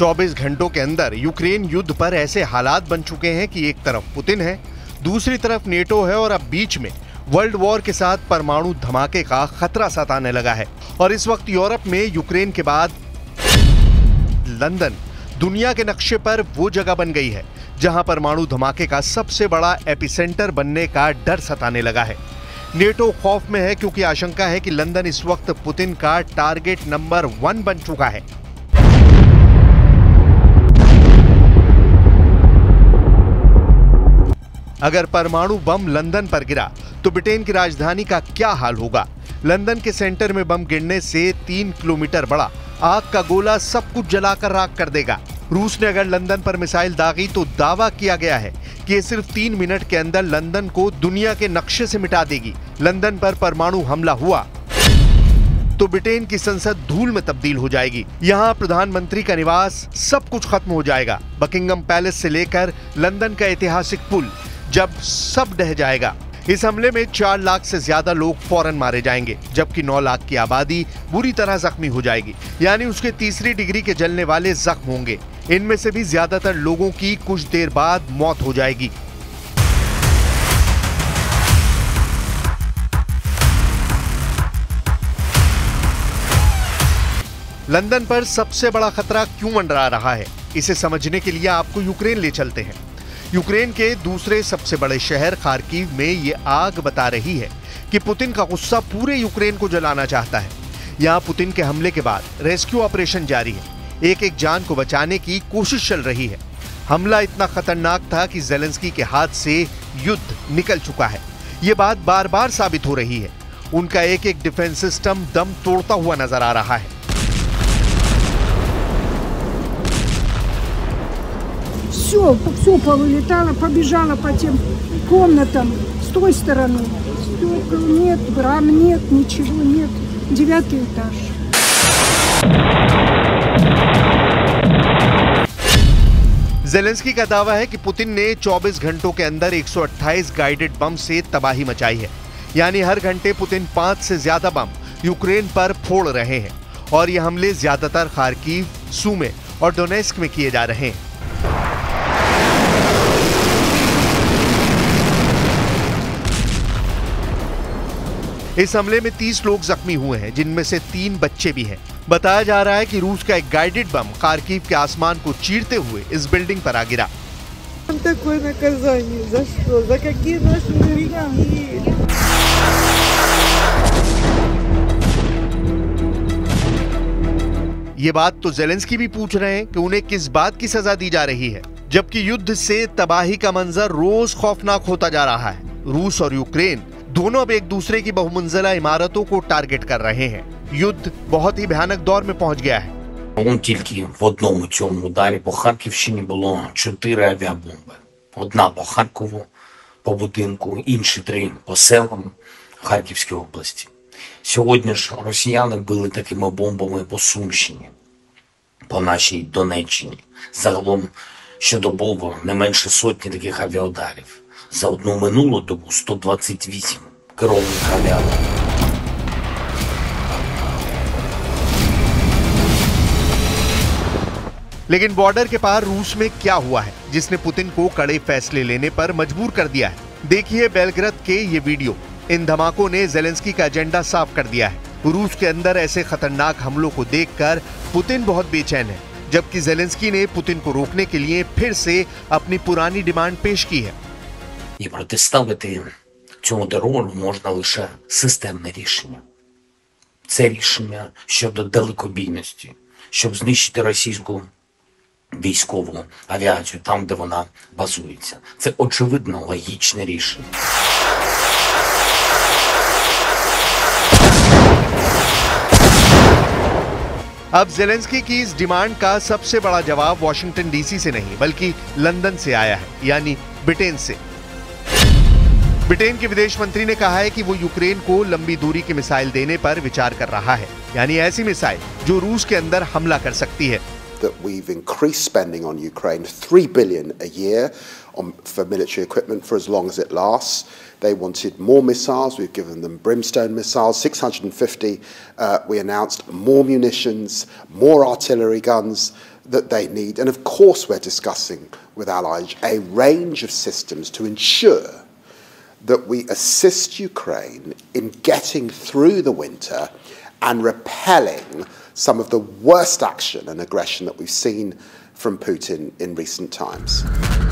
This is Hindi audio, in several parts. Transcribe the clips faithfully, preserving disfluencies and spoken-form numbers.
चौबीस घंटों के अंदर यूक्रेन युद्ध पर ऐसे हालात बन चुके हैं कि एक तरफ पुतिन है, दूसरी तरफ नेटो है और अब बीच में वर्ल्ड वॉर के साथ परमाणु धमाके का खतरा सताने लगा है। और इस वक्त यूरोप में यूक्रेन के बाद लंदन दुनिया के नक्शे पर वो जगह बन गई है जहां परमाणु धमाके का सबसे बड़ा एपिसेंटर बनने का डर सताने लगा है। नेटो खौफ में है क्योंकि आशंका है कि लंदन इस वक्त पुतिन का टारगेट नंबर वन बन चुका है। अगर परमाणु बम लंदन पर गिरा तो ब्रिटेन की राजधानी का क्या हाल होगा। लंदन के सेंटर में बम गिरने से तीन किलोमीटर बड़ा आग का गोला सब कुछ जलाकर राख कर देगा। रूस ने अगर लंदन पर मिसाइल दागी तो दावा किया गया है कि ये सिर्फ तीन मिनट के अंदर लंदन को दुनिया के नक्शे से मिटा देगी। लंदन पर परमाणु हमला हुआ तो ब्रिटेन की संसद धूल में तब्दील हो जाएगी। यहाँ प्रधानमंत्री का निवास, सब कुछ खत्म हो जाएगा। बकिंगम पैलेस से लेकर लंदन का ऐतिहासिक पुल, जब सब ढह जाएगा। इस हमले में चार लाख से ज्यादा लोग फौरन मारे जाएंगे, जबकि नौ लाख की आबादी बुरी तरह जख्मी हो जाएगी। यानी उसके तीसरी डिग्री के जलने वाले जख्म होंगे। इनमें से भी ज्यादातर लोगों की कुछ देर बाद मौत हो जाएगी। लंदन पर सबसे बड़ा खतरा क्यों मंडरा रहा है, इसे समझने के लिए आपको यूक्रेन ले चलते हैं। यूक्रेन के दूसरे सबसे बड़े शहर खार्किव में ये आग बता रही है कि पुतिन का गुस्सा पूरे यूक्रेन को जलाना चाहता है। यहाँ पुतिन के हमले के बाद रेस्क्यू ऑपरेशन जारी है। एक एक जान को बचाने की कोशिश चल रही है। हमला इतना खतरनाक था कि ज़ेलेंस्की के हाथ से युद्ध निकल चुका है। ये बात बार बार साबित हो रही है। उनका एक एक डिफेंस सिस्टम दम तोड़ता हुआ नजर आ रहा है। Все, все повылетало, побежало по тем комнатам с той стороны. Стекол нет, рам нет, ничего нет. Девятый этаж. ज़ेलेंस्की का दावा है कि पुतिन ने चौबीस घंटों के अंदर एक सौ अट्ठाईस गाइडेड बम से तबाही मचाई है। यानी हर घंटे पुतिन पांच से ज्यादा बम यूक्रेन पर फोड़ रहे हैं। और ये हमले ज्यादातर खार्किव, सूमे और डोनेस्क में किए जा रहे हैं। इस हमले में तीस लोग जख्मी हुए हैं, जिनमें से तीन बच्चे भी हैं। बताया जा रहा है कि रूस का एक गाइडेड बम खार्किव के आसमान को चीरते हुए इस बिल्डिंग पर आ गिरा। ये बात तो ज़ेलेंस्की भी पूछ रहे हैं कि उन्हें किस बात की सजा दी जा रही है, जबकि युद्ध से तबाही का मंजर रोज खौफनाक होता जा रहा है। रूस और यूक्रेन दोनों अब एक दूसरे की बहुमंजिला इमारतों को टारगेट कर रहे हैं। युद्ध बहुत ही भयानक दौर में पहुंच गया है। Он тільки в одному цьому ударі по Харківщині було чотири авіабомби. Одна по Харкову, по будинку, інші три по селам Харківської області. Сьогодні ж росіяни били такими бомбами по Сумщині, по нашій Донеччині. Загалом щодобово не менше сотні таких авіаударів. За одну минулу добу сто двадцять вісім керованих авіабомб. लेकिन बॉर्डर के पार रूस में क्या हुआ है जिसने पुतिन को कड़े फैसले लेने पर मजबूर कर दिया है। देखिए बेलग्राद के ये वीडियो। इन धमाकों ने ज़ेलेंस्की का एजेंडा साफ कर दिया है। रूस के अंदर ऐसे खतरनाक हमलों को देखकर पुतिन बहुत बेचैन है, जबकि ज़ेलेंस्की ने पुतिन को रोकने के लिए फिर से अपनी पुरानी डिमांड पेश की है। І протиставити цьому терору можна лише системне рішення. Це рішення щодо далекобійності, щоб знищити російську військову авіацію там, де вона базується. Це очевидно логічне рішення. अब ज़ेलेंस्की की इस डिमांड का सबसे बड़ा जवाब वॉशिंगटन डीसी से नहीं बल्कि लंदन से आया है, यानी ब्रिटेन से। ब्रिटेन के विदेश मंत्री ने कहा है कि वो यूक्रेन को लंबी दूरी की मिसाइल देने पर विचार कर रहा है, यानी ऐसी मिसाइल जो रूस के अंदर हमला कर सकती है। That we've increased spending on Ukraine, three billion a year on, for military equipment for as long as it lasts. They wanted more missiles. We've given them Brimstone missiles, six hundred fifty. Uh, we announced more munitions, more artillery guns. that they need. And of course we're discussing with allies a range of systems to ensure that we assist Ukraine in getting through the winter and repelling some of the worst action and aggression that we've seen from Putin in recent times.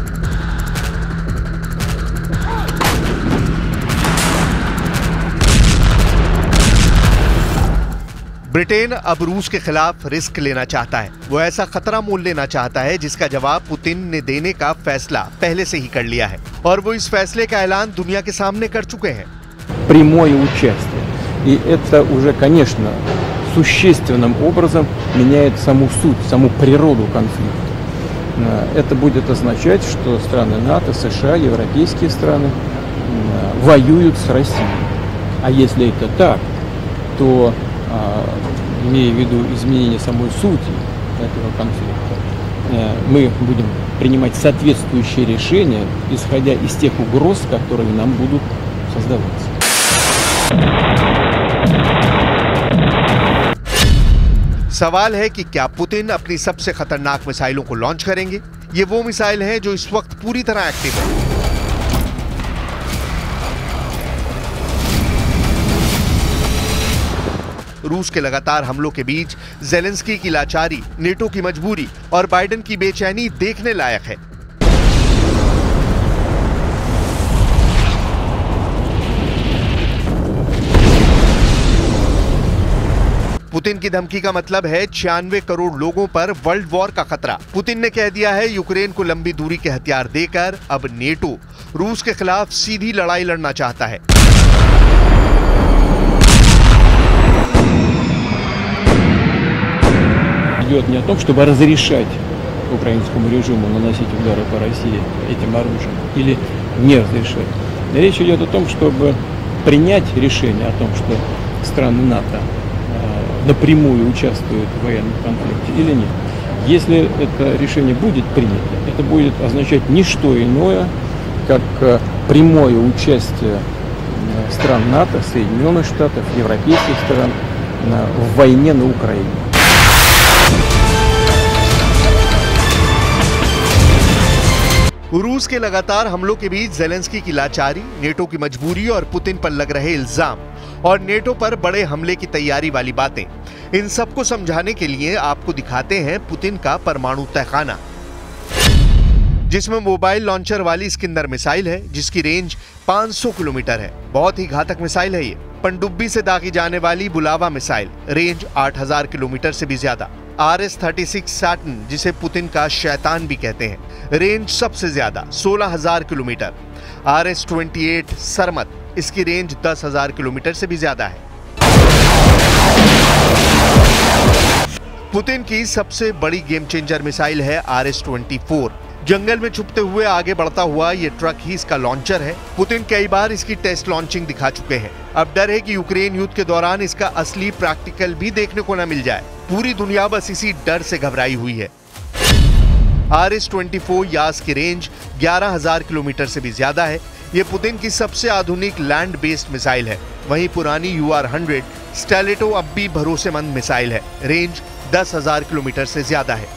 Britain अब रूस के खिलाफ रिस्क लेना चाहता है। वो ऐसा खतरा मोल लेना चाहता है जिसका जवाब पुतिन ने देने का फैसला पहले से ही कर लिया है और वो इस फैसले का ऐलान दुनिया के सामने कर चुके हैं। Прямое участие. И это уже, конечно, существенным образом меняет саму суть, саму природу конфликта. Это будет означать, что страны НАТО, США, европейские страны воюют с Россией. А если это так, то имея в виду изменение самой сути этого конфликта, мы будем принимать соответствующие решения, исходя из тех угроз, которые нам будут создаваться. सवाल है कि क्या पुतिन अपनी सबसे खतरनाक मिसाइलों को लॉन्च करेंगे? ये वो मिसाइल हैं जो इस वक्त पूरी तरह एक्टिव है। रूस के लगातार हमलों के बीच ज़ेलेंस्की की लाचारी, नेटो की मजबूरी और बाइडेन की बेचैनी देखने लायक है। पुतिन की धमकी का मतलब है छियानवे करोड़ लोगों पर वर्ल्ड वॉर का खतरा। पुतिन ने कह दिया है यूक्रेन को लंबी दूरी के हथियार देकर अब नेटो रूस के खिलाफ सीधी लड़ाई लड़ना चाहता है। Идет не о том, чтобы разрешать украинскому режиму наносить удары по России этим оружием или не разрешать. Речь идет о том, чтобы принять решение о том, что страны НАТО напрямую участвуют в военном конфликте или нет. Если это решение будет принято, это будет означать не что иное, как прямое участие стран НАТО, Соединенных Штатов, европейских стран в войне на Украине. रूस के लगातार हमलों के बीच ज़ेलेंस्की की लाचारी, नेटो की मजबूरी और पुतिन पर लग रहे इल्जाम और नेटो पर बड़े हमले की तैयारी वाली बातें, इन सबको समझाने के लिए आपको दिखाते हैं पुतिन का परमाणु तहखाना, जिसमें मोबाइल लॉन्चर वाली स्किंदर मिसाइल है जिसकी रेंज पाँच सौ किलोमीटर है। बहुत ही घातक मिसाइल है ये। पनडुब्बी से दागी जाने वाली बुलावा मिसाइल, रेंज आठ हज़ार किलोमीटर से भी ज्यादा। R S thirty six Saturn, जिसे पुतिन का शैतान भी कहते हैं, रेंज सबसे ज्यादा सोलह हज़ार kilometre. R S twenty eight Sarmat, इसकी रेंज दस हज़ार किलोमीटर से भी ज्यादा है। पुतिन की सबसे बड़ी गेम चेंजर मिसाइल है आर एस ट्वेंटी फोर। जंगल में छुपते हुए आगे बढ़ता हुआ ये ट्रक ही इसका लॉन्चर है। पुतिन कई बार इसकी टेस्ट लॉन्चिंग दिखा चुके हैं। अब डर है कि यूक्रेन युद्ध के दौरान इसका असली प्रैक्टिकल भी देखने को न मिल जाए। पूरी दुनिया बस इसी डर से घबराई हुई है। R S twenty four Yars की रेंज ग्यारह हज़ार किलोमीटर से भी ज्यादा है। ये पुतिन की सबसे आधुनिक लैंड बेस्ड मिसाइल है। वहीं पुरानी यू आर हंड्रेड स्टेलेटो अब भी भरोसेमंद मिसाइल है। रेंज दस हज़ार किलोमीटर से ज्यादा है।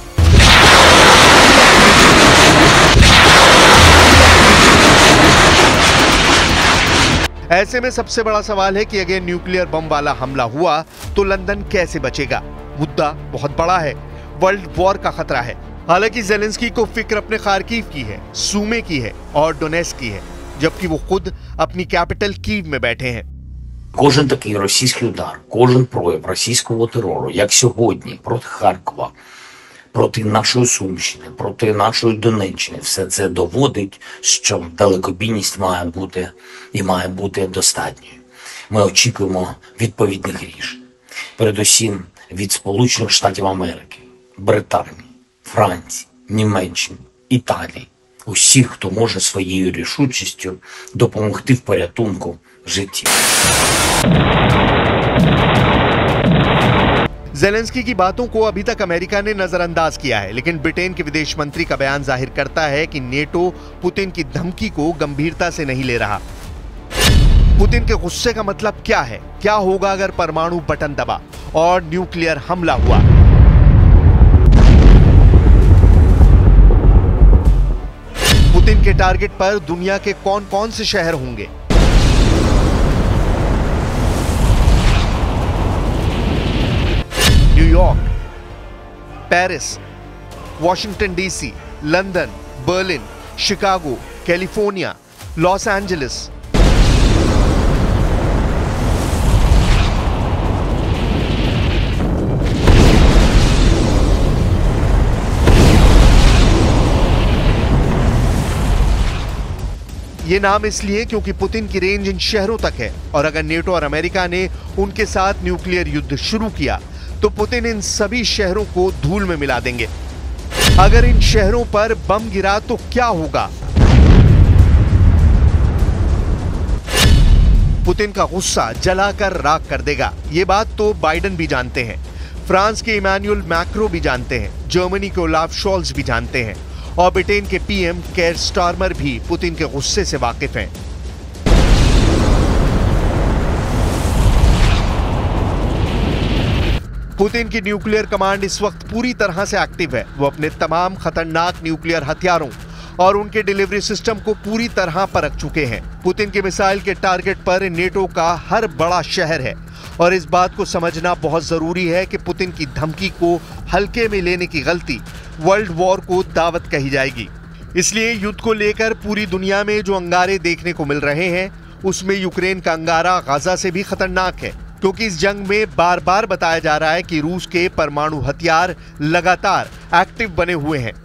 ऐसे में सबसे बड़ा सवाल है कि अगर न्यूक्लियर बम वाला हमला हुआ तो लंदन कैसे बचेगा? मुद्दा बहुत बड़ा है, वर्ल्ड वॉर का खतरा है। हालांकि ज़ेलेंस्की को फिक्र अपने खार्किव की है, सूमे की है और डोनेस्क की है, जबकि वो खुद अपनी कैपिटल कीव में बैठे हैं। Кожен такий російський удар, кожен прояв російського терору, як сьогодні, проти Харкова, проти нашої Сумщини, проти нашої Донеччини, все це доводить, що далекобійність має бути і має бути достатньою. Ми очікуємо відповідних рішень. Передусім від Сполучених Штатів Америки, Британії, Франції, Німеччини, Італії. Усіх, хто може своєю рішучістю допомогти в порятунку життів. ज़ेलेंस्की की बातों को अभी तक अमेरिका ने नजरअंदाज किया है, लेकिन ब्रिटेन के विदेश मंत्री का बयान जाहिर करता है कि नेटो पुतिन की धमकी को गंभीरता से नहीं ले रहा। पुतिन के गुस्से का मतलब क्या है? क्या होगा अगर परमाणु बटन दबा और न्यूक्लियर हमला हुआ? पुतिन के टारगेट पर दुनिया के कौन कौन से शहर होंगे? New York, Paris, Washington DC, London, Berlin, Chicago, California, Los Angeles. ये नाम इसलिए क्योंकि पुतिन की रेंज इन शहरों तक है और अगर नेटो और अमेरिका ने उनके साथ न्यूक्लियर युद्ध शुरू किया तो पुतिन इन सभी शहरों को धूल में मिला देंगे। अगर इन शहरों पर बम गिरा तो क्या होगा? पुतिन का गुस्सा जलाकर राख कर देगा। ये बात तो बाइडेन भी जानते हैं, फ्रांस के इमैनुअल मैक्रो भी जानते हैं, जर्मनी के ओलाफ शोल्ज भी जानते हैं और ब्रिटेन के पीएम केयर स्टारमर भी पुतिन के गुस्से से वाकिफ हैं। पुतिन की न्यूक्लियर कमांड इस वक्त पूरी तरह से एक्टिव है। वो अपने तमाम खतरनाक न्यूक्लियर हथियारों और उनके डिलीवरी सिस्टम को पूरी तरह परख चुके हैं। पुतिन के मिसाइल के टारगेट पर नेटो का हर बड़ा शहर है और इस बात को समझना बहुत जरूरी है कि पुतिन की धमकी को हल्के में लेने की गलती वर्ल्ड वॉर को दावत कही जाएगी। इसलिए युद्ध को लेकर पूरी दुनिया में जो अंगारे देखने को मिल रहे हैं उसमें यूक्रेन का अंगारा गाजा से भी खतरनाक है, क्योंकि इस जंग में बार बार बताया जा रहा है कि रूस के परमाणु हथियार लगातार एक्टिव बने हुए हैं।